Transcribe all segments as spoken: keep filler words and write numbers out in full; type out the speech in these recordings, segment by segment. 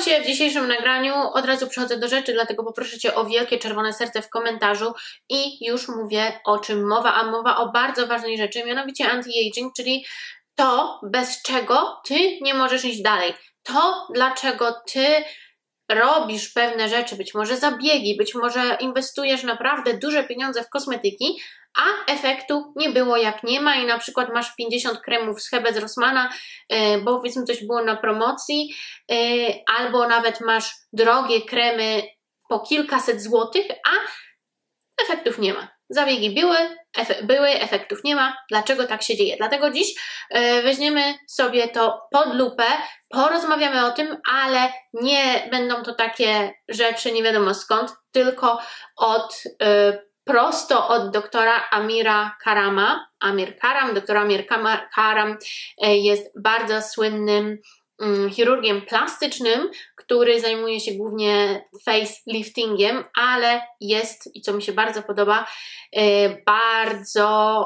Słuchajcie, w dzisiejszym nagraniu od razu przechodzę do rzeczy, dlatego poproszę Cię o wielkie czerwone serce w komentarzu i już mówię, o czym mowa, a mowa o bardzo ważnej rzeczy, mianowicie anti-aging, czyli to, bez czego Ty nie możesz iść dalej. To, dlaczego Ty robisz pewne rzeczy, być może zabiegi, być może inwestujesz naprawdę duże pieniądze w kosmetyki, a efektu nie było jak nie ma i na przykład masz pięćdziesiąt kremów z Hebez Rossmana, bo powiedzmy coś było na promocji, albo nawet masz drogie kremy po kilkaset złotych, a efektów nie ma. Zabiegi były, efe były, efektów nie ma. Dlaczego tak się dzieje? Dlatego dziś yy, weźmiemy sobie to pod lupę, porozmawiamy o tym, ale nie będą to takie rzeczy nie wiadomo skąd, tylko od yy, prosto od doktora Amira Karama. Amir Karam, doktor Amir Karam yy, jest bardzo słynnym chirurgiem plastycznym, który zajmuje się głównie faceliftingiem, ale jest, i co mi się bardzo podoba, bardzo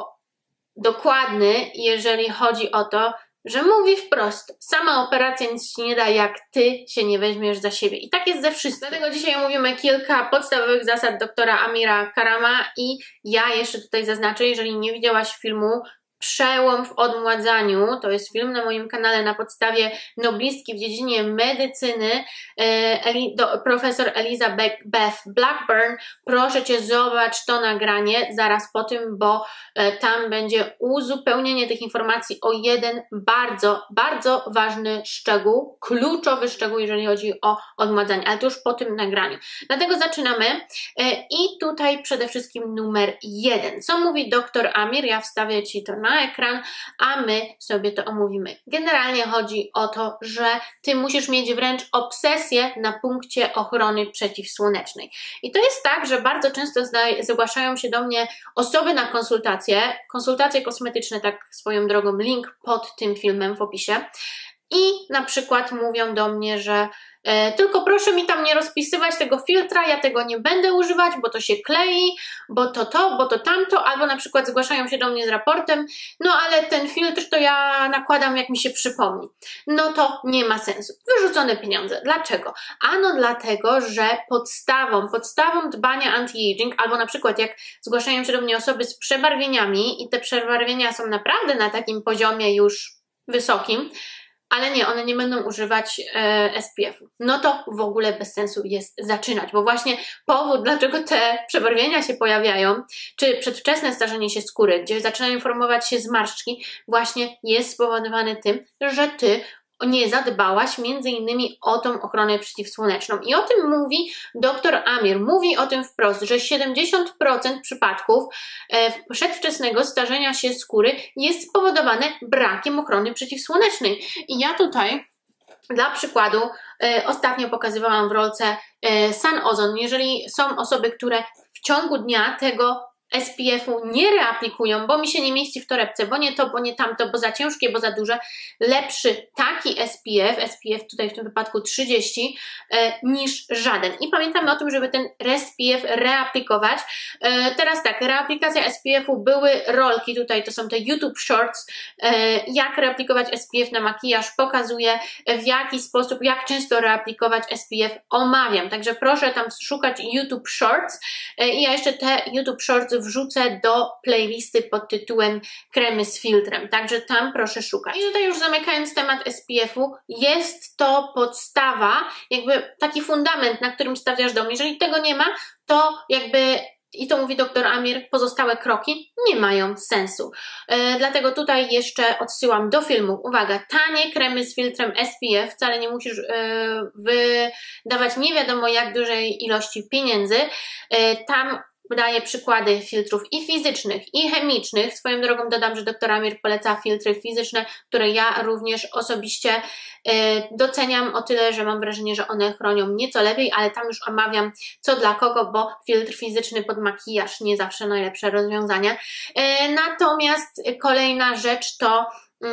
dokładny, jeżeli chodzi o to, że mówi wprost, sama operacja nic Ci nie da, jak Ty się nie weźmiesz za siebie. I tak jest ze wszystkim. Dlatego dzisiaj omówimy kilka podstawowych zasad doktora Amira Karama i ja jeszcze tutaj zaznaczę, jeżeli nie widziałaś filmu Przełom w odmładzaniu, to jest film na moim kanale na podstawie noblistki w dziedzinie medycyny, Eli, do, profesor Eliza Beth Blackburn. Proszę Cię, zobacz to nagranie zaraz po tym, bo tam będzie uzupełnienie tych informacji o jeden bardzo, bardzo ważny szczegół, kluczowy szczegół, jeżeli chodzi o odmładzanie, ale to już po tym nagraniu. Dlatego zaczynamy i tutaj przede wszystkim numer jeden. Co mówi doktor Amir? Ja wstawię Ci to na ekran, a my sobie to omówimy. Generalnie chodzi o to, że Ty musisz mieć wręcz obsesję na punkcie ochrony przeciwsłonecznej. I to jest tak, że bardzo często zgłaszają się do mnie osoby na konsultacje, konsultacje kosmetyczne, tak swoją drogą, link pod tym filmem w opisie, i na przykład mówią do mnie, że e, tylko proszę mi tam nie rozpisywać tego filtra, ja tego nie będę używać, bo to się klei, bo to to, bo to tamto, albo na przykład zgłaszają się do mnie z raportem, no ale ten filtr to ja nakładam, jak mi się przypomni. No to nie ma sensu. Wyrzucone pieniądze. Dlaczego? Ano dlatego, że podstawą, podstawą dbania anti-aging, albo na przykład jak zgłaszają się do mnie osoby z przebarwieniami i te przebarwienia są naprawdę na takim poziomie już wysokim, ale nie, one nie będą używać e, S P F-u. No to w ogóle bez sensu jest zaczynać, bo właśnie powód, dlaczego te przebarwienia się pojawiają, czy przedwczesne starzenie się skóry, gdzie zaczynają formować się zmarszczki, właśnie jest spowodowany tym, że Ty nie zadbałaś między innymi o tą ochronę przeciwsłoneczną. I o tym mówi doktor Amir. Mówi o tym wprost, że siedemdziesiąt procent przypadków e, przedwczesnego starzenia się skóry jest spowodowane brakiem ochrony przeciwsłonecznej. I ja tutaj dla przykładu e, ostatnio pokazywałam w rolce e, Sun Ozone. Jeżeli są osoby, które w ciągu dnia tego S P F-u nie reaplikują, bo mi się nie mieści w torebce, bo nie to, bo nie tamto, bo za ciężkie, bo za duże, lepszy taki S P F, S P F tutaj w tym wypadku trzydzieści, e, niż żaden. I pamiętamy o tym, żeby ten S P F reaplikować. E, teraz tak, reaplikacja S P F-u, były rolki, tutaj to są te YouTube Shorts, e, jak reaplikować S P F na makijaż, pokazuję w jaki sposób, jak często reaplikować S P F, omawiam. Także proszę tam szukać YouTube Shorts e, i ja jeszcze te YouTube Shorts wrzucę do playlisty pod tytułem Kremy z filtrem, także tam proszę szukać. I tutaj już zamykając temat S P F-u, jest to podstawa, jakby taki fundament, na którym stawiasz dom. Jeżeli tego nie ma, to jakby, i to mówi doktor Amir, pozostałe kroki nie mają sensu. E, dlatego tutaj jeszcze odsyłam do filmu. Uwaga, tanie kremy z filtrem S P F, wcale nie musisz e, wydawać nie wiadomo jak dużej ilości pieniędzy. E, tam daję przykłady filtrów i fizycznych, i chemicznych. Swoją drogą dodam, że doktor Amir poleca filtry fizyczne, które ja również osobiście y, doceniam o tyle, że mam wrażenie, że one chronią nieco lepiej, ale tam już omawiam co dla kogo, bo filtr fizyczny pod makijaż nie zawsze najlepsze rozwiązanie. Y, natomiast kolejna rzecz to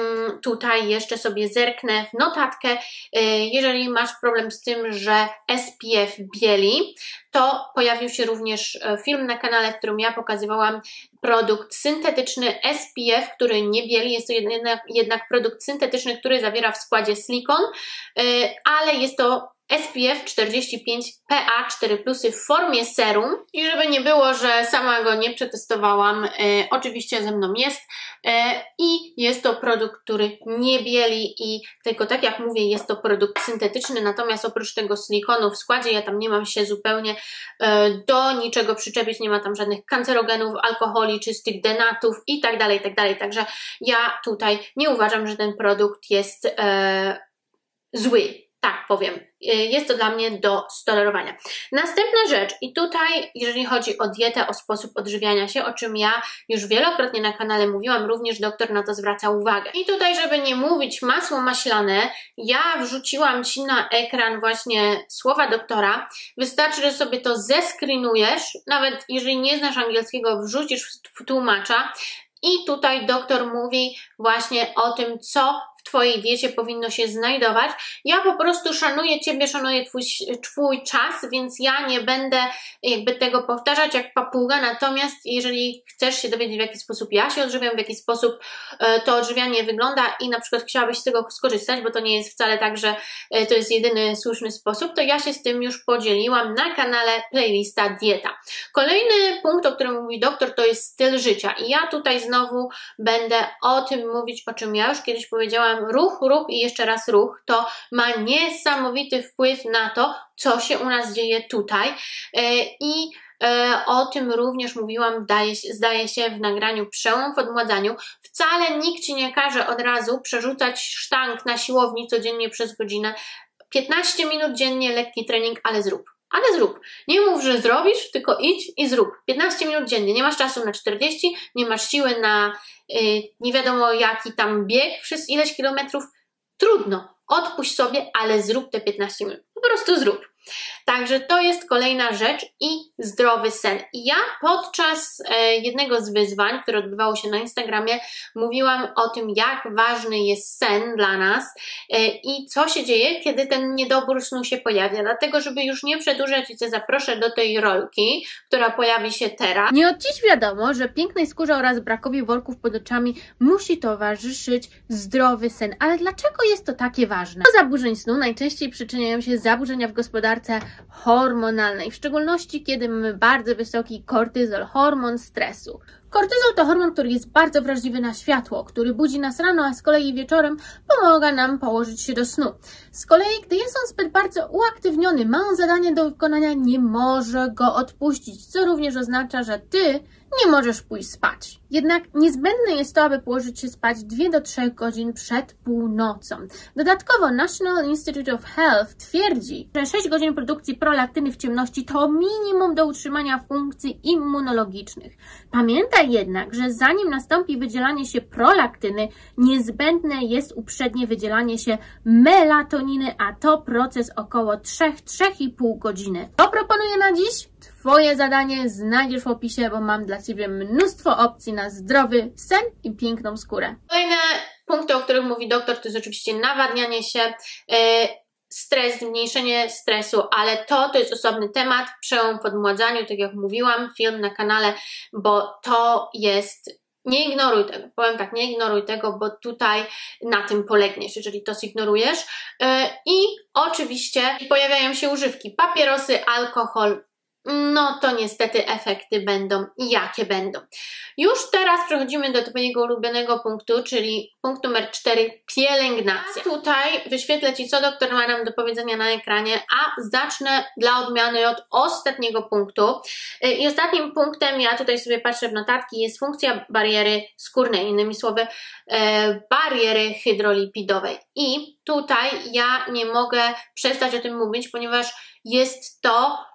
tutaj jeszcze sobie zerknę w notatkę. Jeżeli masz problem z tym, że S P F bieli, to pojawił się również film na kanale, w którym ja pokazywałam produkt syntetyczny S P F, który nie bieli. Jest to jednak, jednak produkt syntetyczny, który zawiera w składzie silikon, ale jest to S P F czterdzieści pięć P A cztery plus w formie serum i żeby nie było, że sama go nie przetestowałam, e, oczywiście ze mną jest e, i jest to produkt, który nie bieli i tylko tak jak mówię, jest to produkt syntetyczny, natomiast oprócz tego silikonu w składzie, ja tam nie mam się zupełnie e, do niczego przyczepić, nie ma tam żadnych kancerogenów, alkoholi, czystych denatów i tak dalej, i tak dalej, także ja tutaj nie uważam, że ten produkt jest e, zły. Tak powiem, jest to dla mnie do stolerowania. Następna rzecz i tutaj jeżeli chodzi o dietę, o sposób odżywiania się, o czym ja już wielokrotnie na kanale mówiłam, również doktor na to zwraca uwagę. I tutaj, żeby nie mówić masło maślane, ja wrzuciłam Ci na ekran właśnie słowa doktora. Wystarczy, że sobie to zeskrinujesz, nawet jeżeli nie znasz angielskiego, wrzucisz w tłumacza i tutaj doktor mówi właśnie o tym, co w Twojej diecie powinno się znajdować. Ja po prostu szanuję Ciebie, szanuję twój, twój czas, więc ja nie będę jakby tego powtarzać jak papuga, natomiast jeżeli chcesz się dowiedzieć, w jaki sposób ja się odżywiam, w jaki sposób e, to odżywianie wygląda i na przykład chciałabyś z tego skorzystać, bo to nie jest wcale tak, że e, to jest jedyny słuszny sposób, to ja się z tym już podzieliłam na kanale playlista dieta. Kolejny punkt, o którym mówi doktor, to jest styl życia i ja tutaj znowu będę o tym mówić, o czym ja już kiedyś powiedziałam. Ruch, ruch i jeszcze raz ruch, to ma niesamowity wpływ na to, co się u nas dzieje tutaj i o tym również mówiłam, zdaje się, zdaje się w nagraniu Przełom w odmładzaniu. Wcale nikt Ci nie każe od razu przerzucać sztang na siłowni codziennie przez godzinę, piętnaście minut dziennie, lekki trening, ale zrób. Ale zrób. Nie mów, że zrobisz, tylko idź i zrób. piętnaście minut dziennie. Nie masz czasu na czterdzieści, nie masz siły na yy, nie wiadomo jaki tam bieg przez ileś kilometrów. Trudno. Odpuść sobie, ale zrób te piętnaście minut. Po prostu zrób. Także to jest kolejna rzecz i zdrowy sen. I ja podczas e, jednego z wyzwań, które odbywało się na Instagramie, mówiłam o tym, jak ważny jest sen dla nas e, i co się dzieje, kiedy ten niedobór snu się pojawia. Dlatego, żeby już nie przedłużać, Cię zaproszę do tej rolki, która pojawi się teraz. Nie od dziś wiadomo, że pięknej skórze oraz brakowi worków pod oczami musi towarzyszyć zdrowy sen. Ale dlaczego jest to takie ważne? Do zaburzeń snu najczęściej przyczyniają się zaburzenia w gospodarce hormonalnej, w szczególności kiedy mamy bardzo wysoki kortyzol, hormon stresu. Kortyzol to hormon, który jest bardzo wrażliwy na światło, który budzi nas rano, a z kolei wieczorem pomaga nam położyć się do snu. Z kolei, gdy jest on zbyt bardzo uaktywniony, ma on zadanie do wykonania, nie może go odpuścić, co również oznacza, że Ty nie możesz pójść spać. Jednak niezbędne jest to, aby położyć się spać dwie do trzech godzin przed północą. Dodatkowo National Institute of Health twierdzi, że sześć godzin produkcji prolaktyny w ciemności to minimum do utrzymania funkcji immunologicznych. Pamiętaj jednak, że zanim nastąpi wydzielanie się prolaktyny, niezbędne jest uprzednie wydzielanie się melatoniny, a to proces około trzy do trzech i pół godziny. To proponuję na dziś. Twoje zadanie znajdziesz w opisie, bo mam dla Ciebie mnóstwo opcji na zdrowy sen i piękną skórę. Kolejne punkty, o których mówi doktor, to jest oczywiście nawadnianie się, yy, stres, zmniejszenie stresu, ale to, to jest osobny temat, przełom w odmładzaniu, tak jak mówiłam, film na kanale, bo to jest... Nie ignoruj tego, powiem tak, nie ignoruj tego, bo tutaj na tym polegniesz, jeżeli to zignorujesz. Yy, I oczywiście pojawiają się używki, papierosy, alkohol, no to niestety efekty będą jakie będą. Już teraz przechodzimy do Twojego ulubionego punktu, czyli punkt numer cztery, pielęgnacja. A tutaj wyświetlę Ci, co doktor ma nam do powiedzenia na ekranie, a zacznę dla odmiany od ostatniego punktu. I ostatnim punktem, ja tutaj sobie patrzę w notatki, jest funkcja bariery skórnej, innymi słowy e, bariery hydrolipidowej. I tutaj ja nie mogę przestać o tym mówić, ponieważ jest to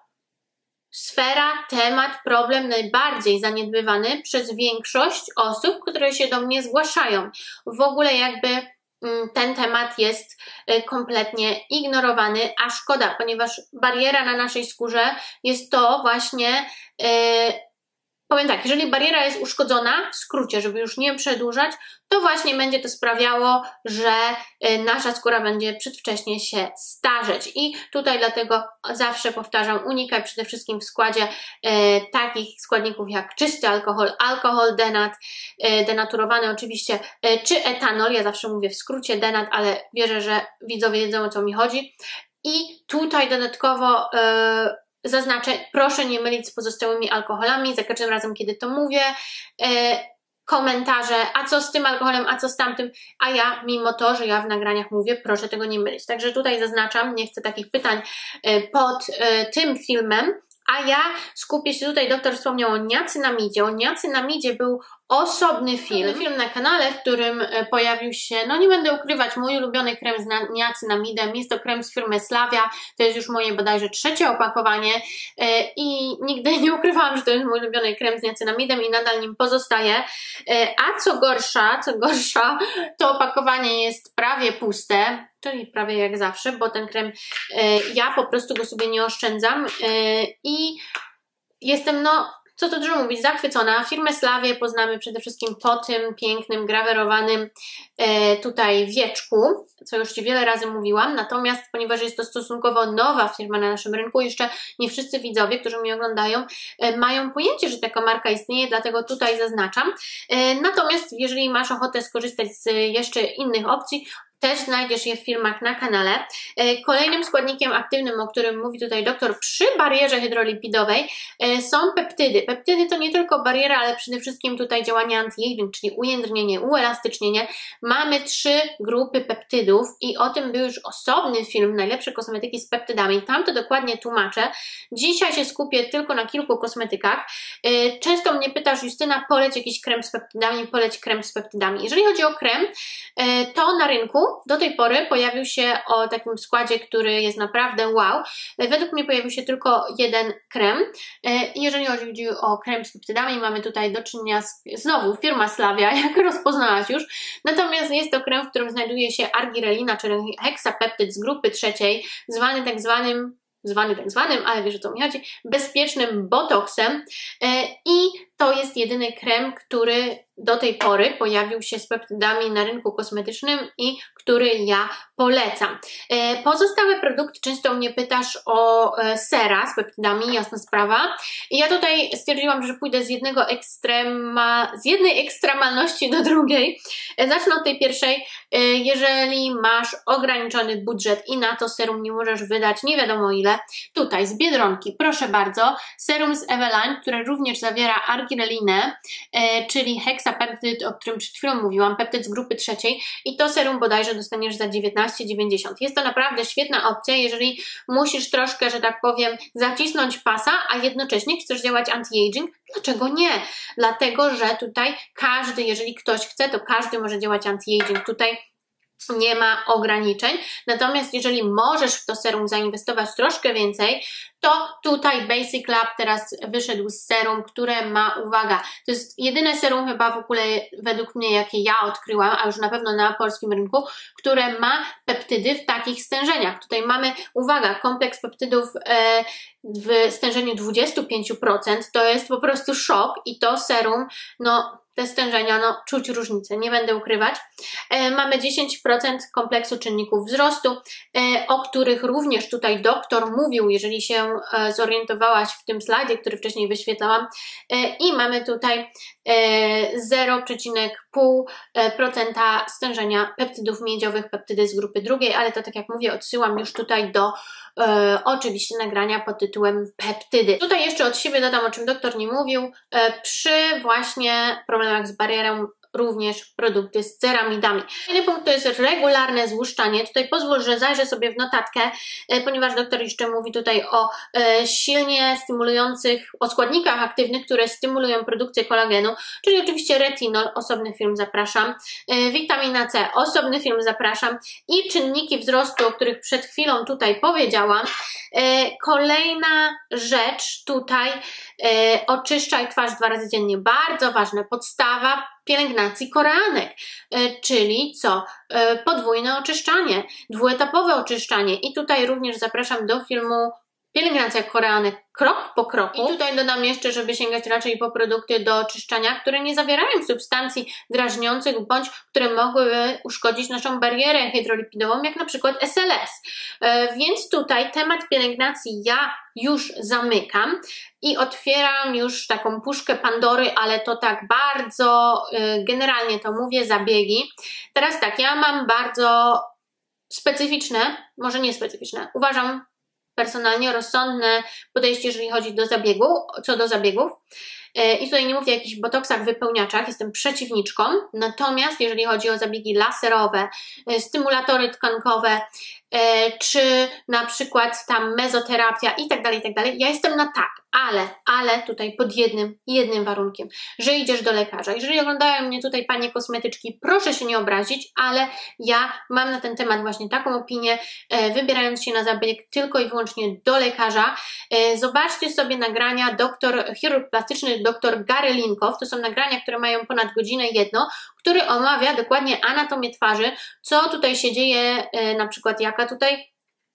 sfera, temat, problem najbardziej zaniedbywany przez większość osób, które się do mnie zgłaszają. W ogóle jakby ten temat jest kompletnie ignorowany, a szkoda, ponieważ bariera na naszej skórze jest to właśnie... Yy, Powiem tak, jeżeli bariera jest uszkodzona, w skrócie, żeby już nie przedłużać, to właśnie będzie to sprawiało, że nasza skóra będzie przedwcześnie się starzeć. I tutaj dlatego zawsze powtarzam, unikaj przede wszystkim w składzie e, takich składników jak czysty alkohol, alkohol denat, e, denaturowany oczywiście, e, czy etanol, ja zawsze mówię w skrócie denat, ale wierzę, że widzowie wiedzą, o co mi chodzi. I tutaj dodatkowo e, zaznaczę, proszę nie mylić z pozostałymi alkoholami, za każdym razem, kiedy to mówię. E, komentarze, a co z tym alkoholem, a co z tamtym, a ja, mimo to, że ja w nagraniach mówię, proszę tego nie mylić. Także tutaj zaznaczam, nie chcę takich pytań e, pod e, tym filmem, a ja skupię się tutaj, doktor wspomniał o niacynamidzie. O niacynamidzie był osobny film, film na kanale, w którym pojawił się, no nie będę ukrywać, mój ulubiony krem z niacynamidem. Jest to krem z firmy Slavia, to jest już moje bodajże trzecie opakowanie i nigdy nie ukrywałam, że to jest mój ulubiony krem z niacynamidem i nadal nim pozostaje. A co gorsza, co gorsza, to opakowanie jest prawie puste, czyli prawie jak zawsze, bo ten krem, ja po prostu go sobie nie oszczędzam i jestem, no co tu dużo mówić, zachwycona. Firmę Slavię poznamy przede wszystkim po tym pięknym, grawerowanym e, tutaj wieczku, co już Ci wiele razy mówiłam, natomiast ponieważ jest to stosunkowo nowa firma na naszym rynku, jeszcze nie wszyscy widzowie, którzy mnie oglądają, e, mają pojęcie, że taka marka istnieje, dlatego tutaj zaznaczam. E, natomiast jeżeli masz ochotę skorzystać z jeszcze innych opcji, też znajdziesz je w filmach na kanale. Kolejnym składnikiem aktywnym, o którym mówi tutaj doktor przy barierze hydrolipidowej, są peptydy. Peptydy to nie tylko bariera, ale przede wszystkim tutaj działanie anti-aging, czyli ujędrnienie, uelastycznienie. Mamy trzy grupy peptydów i o tym był już osobny film, najlepsze kosmetyki z peptydami. Tam to dokładnie tłumaczę. Dzisiaj się skupię tylko na kilku kosmetykach. Często mnie pytasz, Justyna, poleć jakiś krem z peptydami, poleć krem z peptydami. Jeżeli chodzi o krem, to na rynku do tej pory pojawił się o takim składzie, który jest naprawdę wow. Według mnie pojawił się tylko jeden krem. Jeżeli chodzi o krem z peptydami, mamy tutaj do czynienia z, znowu firma Slavia, jak rozpoznałaś już. Natomiast jest to krem, w którym znajduje się argirelina, czyli heksapeptyd z grupy trzeciej, zwany tak zwanym zwany tak zwanym, ale wiesz o co mi chodzi, bezpiecznym botoksem i to jest jedyny krem, który do tej pory pojawił się z peptydami na rynku kosmetycznym i który ja polecam. Pozostałe produkty, często mnie pytasz o sera z peptydami, jasna sprawa. I ja tutaj stwierdziłam, że pójdę z jednego ekstrema, z jednej ekstremalności do drugiej. Zacznę od tej pierwszej. Jeżeli masz ograniczony budżet i na to serum nie możesz wydać nie wiadomo ile, tutaj z Biedronki, proszę bardzo, serum z Eveline, które również zawiera argirelinę, czyli heksapeptyd, o którym przed chwilą mówiłam, peptyd z grupy trzeciej i to serum bodajże dostaniesz za dziewiętnaście dziewięćdziesiąt. Jest to naprawdę świetna opcja, jeżeli musisz troszkę, że tak powiem, zacisnąć pasa, a jednocześnie chcesz działać anti-aging. Dlaczego nie? Dlatego, że tutaj każdy, jeżeli ktoś chce, to każdy może działać anti-aging. Tutaj nie ma ograniczeń, natomiast jeżeli możesz w to serum zainwestować troszkę więcej, to tutaj Basic Lab teraz wyszedł z serum, które ma, uwaga, to jest jedyne serum chyba w ogóle według mnie, jakie ja odkryłam, a już na pewno na polskim rynku, które ma peptydy w takich stężeniach. Tutaj mamy, uwaga, kompleks peptydów e, w stężeniu dwadzieścia pięć procent, to jest po prostu szok i to serum, no te stężenia, no czuć różnicę, nie będę ukrywać. E, mamy dziesięć procent kompleksu czynników wzrostu, e, o których również tutaj doktor mówił, jeżeli się e, zorientowałaś w tym slajdzie, który wcześniej wyświetlałam. E, I mamy tutaj e, zero przecinek pięć procent stężenia peptydów miedziowych, peptydy z grupy drugiej, ale to tak jak mówię, odsyłam już tutaj do e, oczywiście nagrania pod tytułem peptydy. Tutaj jeszcze od siebie dodam, o czym doktor nie mówił, e, przy właśnie problemach z barierą również produkty z ceramidami. Kolejny punkt to jest regularne złuszczanie. Tutaj pozwól, że zajrzę sobie w notatkę, ponieważ doktor jeszcze mówi tutaj o e, silnie stymulujących, o składnikach aktywnych, które stymulują produkcję kolagenu, czyli oczywiście retinol, osobny film zapraszam, e, witamina C, osobny film zapraszam i czynniki wzrostu, o których przed chwilą tutaj powiedziałam. E, kolejna rzecz tutaj, e, oczyszczaj twarz dwa razy dziennie, bardzo ważne, podstawa pielęgnacji koreanek, czyli co? Podwójne oczyszczanie, dwuetapowe oczyszczanie i tutaj również zapraszam do filmu Pielęgnacja koreanek krok po kroku. I tutaj dodam jeszcze, żeby sięgać raczej po produkty do oczyszczania, które nie zawierają substancji drażniących bądź które mogłyby uszkodzić naszą barierę hydrolipidową, jak na przykład S L S. Więc tutaj temat pielęgnacji ja już zamykam i otwieram już taką puszkę Pandory, ale to tak bardzo generalnie to mówię, zabiegi. Teraz tak, ja mam bardzo specyficzne, może nie specyficzne, uważam personalnie rozsądne podejście, jeżeli chodzi do zabiegu, co do zabiegów. I tutaj nie mówię o jakichś botoksach, wypełniaczach, jestem przeciwniczką, natomiast jeżeli chodzi o zabiegi laserowe, stymulatory tkankowe, czy na przykład tam mezoterapia i tak dalej, i tak dalej, ja jestem na tak, ale, ale tutaj pod jednym, jednym warunkiem, że idziesz do lekarza. Jeżeli oglądają mnie tutaj panie kosmetyczki, proszę się nie obrazić, ale ja mam na ten temat właśnie taką opinię, wybierając się na zabieg tylko i wyłącznie do lekarza. Zobaczcie sobie nagrania doktor, chirurg plastyczny dr Gary Linkoff, to są nagrania, które mają ponad godzinę jedno, który omawia dokładnie anatomię twarzy, co tutaj się dzieje, na przykład jaka tutaj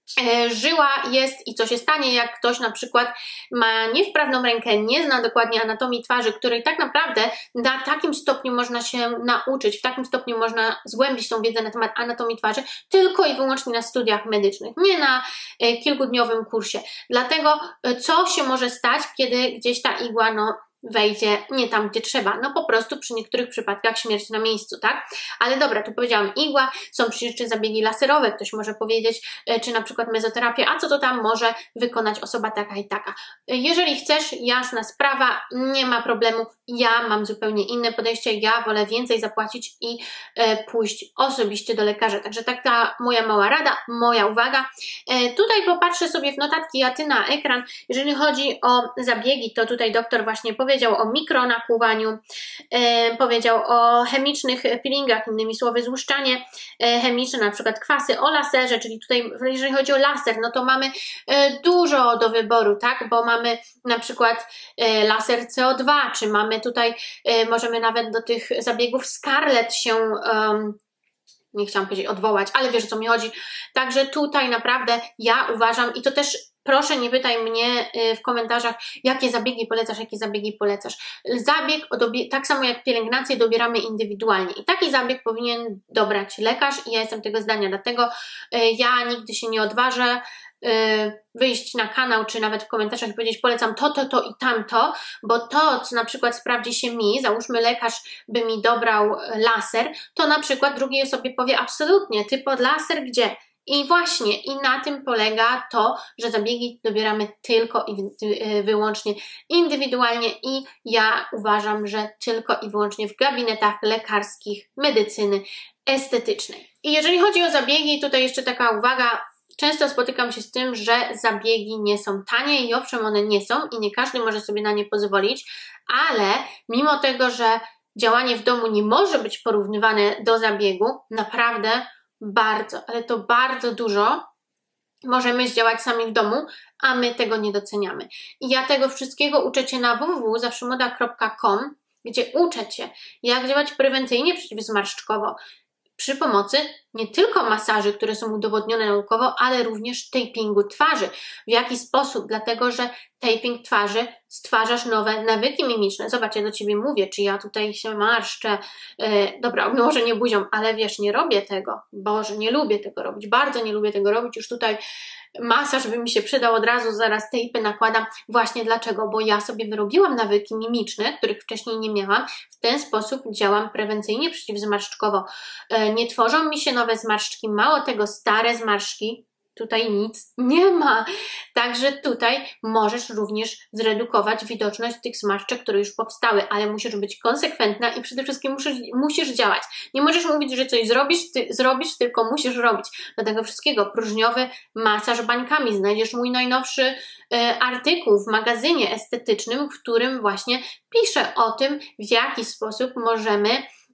żyła jest i co się stanie, jak ktoś na przykład ma niewprawną rękę, nie zna dokładnie anatomii twarzy, której tak naprawdę na takim stopniu można się nauczyć, w takim stopniu można zgłębić tą wiedzę na temat anatomii twarzy tylko i wyłącznie na studiach medycznych, nie na kilkudniowym kursie. Dlatego co się może stać, kiedy gdzieś ta igła no wejdzie nie tam, gdzie trzeba. No po prostu przy niektórych przypadkach śmierć na miejscu, tak? Ale dobra, tu powiedziałam igła, są przecież jeszcze zabiegi laserowe, ktoś może powiedzieć, czy na przykład mezoterapię, a co to tam może wykonać osoba taka i taka. Jeżeli chcesz, jasna sprawa, nie ma problemu, ja mam zupełnie inne podejście, ja wolę więcej zapłacić i e, pójść osobiście do lekarza. Także taka moja mała rada, moja uwaga. E, tutaj popatrzę sobie w notatki, a ty na ekran. Jeżeli chodzi o zabiegi, to tutaj doktor właśnie powiedział, Powiedział o mikronakłuwaniu, e, powiedział o chemicznych peelingach, innymi słowy złuszczanie e, chemiczne, na przykład kwasy, o laserze, czyli tutaj jeżeli chodzi o laser, no to mamy e, dużo do wyboru, tak, bo mamy na przykład e, laser C O dwa, czy mamy tutaj, e, możemy nawet do tych zabiegów Scarlett się um, nie chciałam powiedzieć odwołać, ale wiesz o co mi chodzi. Także tutaj naprawdę ja uważam i to też proszę nie pytaj mnie w komentarzach, jakie zabiegi polecasz, jakie zabiegi polecasz. Zabieg, tak samo jak pielęgnację, dobieramy indywidualnie i taki zabieg powinien dobrać lekarz i ja jestem tego zdania, dlatego ja nigdy się nie odważę wyjść na kanał, czy nawet w komentarzach i powiedzieć polecam to, to, to i tamto, bo to, co na przykład sprawdzi się mi, załóżmy lekarz by mi dobrał laser, to na przykład drugiej osobie powie absolutnie, ty pod laser gdzie? I właśnie, i na tym polega to, że zabiegi dobieramy tylko i wyłącznie indywidualnie i ja uważam, że tylko i wyłącznie w gabinetach lekarskich medycyny estetycznej. I jeżeli chodzi o zabiegi, tutaj jeszcze taka uwaga, często spotykam się z tym, że zabiegi nie są tanie i owszem, one nie są i nie każdy może sobie na nie pozwolić, ale mimo tego, że działanie w domu nie może być porównywane do zabiegu, naprawdę bardzo, ale to bardzo dużo możemy zdziałać sami w domu, a my tego nie doceniamy. I ja tego wszystkiego uczę Cię na w w w kropka zawszemoda kropka com, gdzie uczę Cię, jak działać prewencyjnie przeciwzmarszczkowo przy pomocy nie tylko masaży, które są udowodnione naukowo, ale również tapingu twarzy. W jaki sposób? Dlatego, że taping twarzy stwarzasz nowe nawyki mimiczne. Zobacz, ja do Ciebie mówię, czy ja tutaj się marszczę. Yy, dobra, może nie buzią, ale wiesz, nie robię tego. Boże, nie lubię tego robić. Bardzo nie lubię tego robić. Już tutaj masaż by mi się przydał od razu, zaraz tejpy nakładam. Właśnie dlaczego? Bo ja sobie wyrobiłam nawyki mimiczne, których wcześniej nie miałam. W ten sposób działam prewencyjnie przeciwzmarszczkowo. Yy, nie tworzą mi się nowe zmarszczki, mało tego, stare zmarszczki, tutaj nic nie ma. Także tutaj możesz również zredukować widoczność tych zmarszczek, które już powstały, ale musisz być konsekwentna i przede wszystkim musisz, musisz działać. Nie możesz mówić, że coś zrobisz, ty, zrobisz, tylko musisz robić. Do tego wszystkiego próżniowy masaż bańkami. Znajdziesz mój najnowszy e, artykuł w magazynie estetycznym, w którym właśnie piszę o tym, w jaki sposób możemy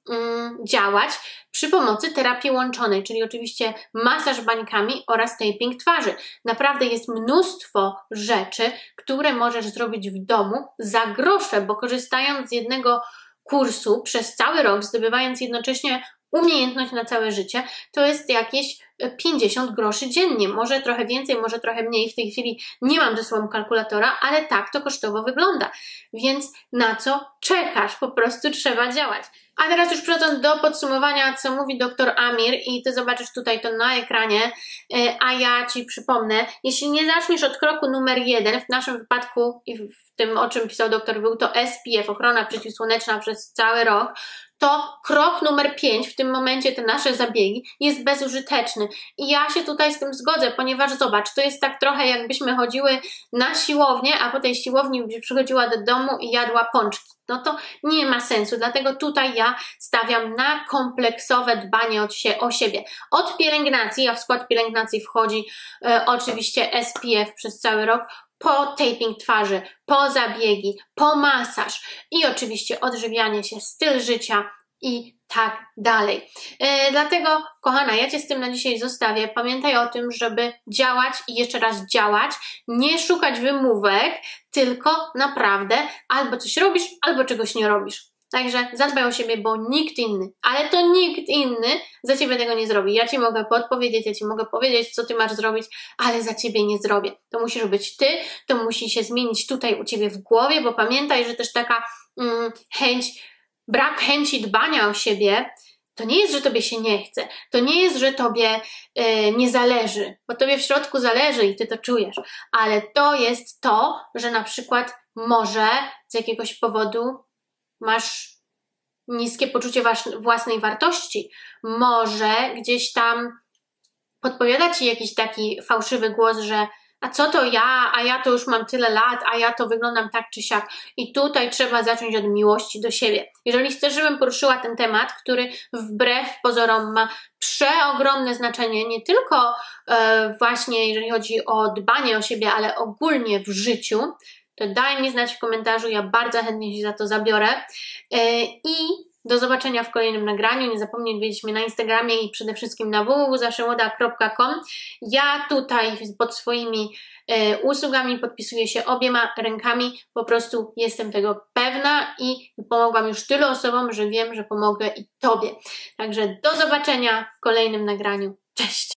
działać przy pomocy terapii łączonej, czyli oczywiście masaż bańkami oraz taping twarzy. Naprawdę jest mnóstwo rzeczy, które możesz zrobić w domu za grosze, bo korzystając z jednego kursu przez cały rok, zdobywając jednocześnie umiejętność na całe życie, to jest jakieś pięćdziesiąt groszy dziennie, może trochę więcej, może trochę mniej, w tej chwili nie mam ze sobą kalkulatora, ale tak to kosztowo wygląda, więc na co czekasz? Po prostu trzeba działać. A teraz już przechodząc do podsumowania, co mówi doktor Amir i Ty zobaczysz tutaj to na ekranie, a ja Ci przypomnę, jeśli nie zaczniesz od kroku numer jeden, w naszym wypadku i w tym, o czym pisał doktor, był to S P F, ochrona przeciwsłoneczna przez cały rok, to krok numer pięć, w tym momencie te nasze zabiegi, jest bezużyteczny. I ja się tutaj z tym zgodzę, ponieważ zobacz, to jest tak trochę jakbyśmy chodziły na siłownię, a po tej siłowni byś przychodziła do domu i jadła pączki. No to nie ma sensu, dlatego tutaj ja stawiam na kompleksowe dbanie od się, o siebie. Od pielęgnacji, a w skład pielęgnacji wchodzi e, oczywiście S P F przez cały rok, po taping twarzy, po zabiegi, po masaż i oczywiście odżywianie się, styl życia i tak dalej. E, dlatego, kochana, ja Cię z tym na dzisiaj zostawię. Pamiętaj o tym, żeby działać i jeszcze raz działać, nie szukać wymówek, tylko naprawdę albo coś robisz, albo czegoś nie robisz. Także zadbaj o siebie, bo nikt inny, ale to nikt inny za Ciebie tego nie zrobi. Ja Ci mogę podpowiedzieć, ja Ci mogę powiedzieć, co Ty masz zrobić, ale za Ciebie nie zrobię. To musisz być Ty, to musi się zmienić tutaj u Ciebie w głowie, bo pamiętaj, że też taka mm, chęć, brak chęci dbania o siebie, to nie jest, że Tobie się nie chce, to nie jest, że Tobie yy, nie zależy, bo Tobie w środku zależy i Ty to czujesz, ale to jest to, że na przykład może z jakiegoś powodu masz niskie poczucie własnej wartości, może gdzieś tam podpowiada Ci jakiś taki fałszywy głos, że a co to ja, a ja to już mam tyle lat, a ja to wyglądam tak czy siak. I tutaj trzeba zacząć od miłości do siebie. Jeżeli chcesz, żebym poruszyła ten temat, który wbrew pozorom ma przeogromne znaczenie, nie tylko e, właśnie jeżeli chodzi o dbanie o siebie, ale ogólnie w życiu, to daj mi znać w komentarzu, ja bardzo chętnie się za to zabiorę. E, I do zobaczenia w kolejnym nagraniu. Nie zapomnij odwiedzić mnie na Instagramie i przede wszystkim na w w w zawsze młoda kropka com. Ja tutaj pod swoimi e, usługami podpisuję się obiema rękami. Po prostu jestem tego pewna i pomogłam już tylu osobom, że wiem, że pomogę i Tobie. Także do zobaczenia w kolejnym nagraniu. Cześć!